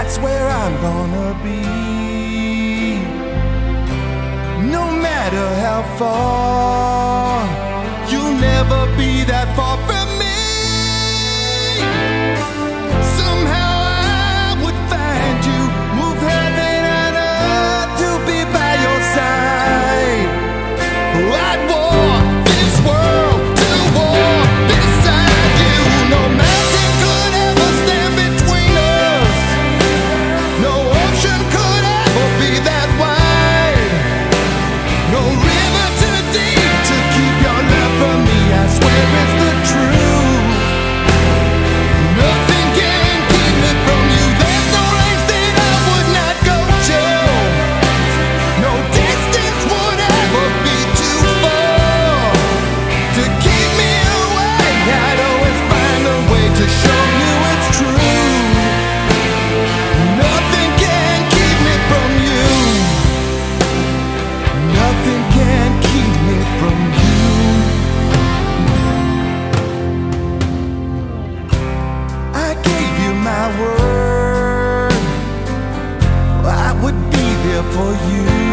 that's where I'm gonna be. No matter how far, you'll never be that far from me. Somehow I would find you, move heaven and earth to be by your side. I'd walk this world to war beside you. No mountain could ever stand between us. No ocean could ever be that wide. No river too deep to keep your love from me. I swear it's the truth. Nothing can keep me from you. There's no lengths that I would not go to. No distance would ever be too far to keep me away. I'd always find a way to show you it's true. Nothing can keep me from you. Nothing can keep me from you. I gave you my word, I would be there for you.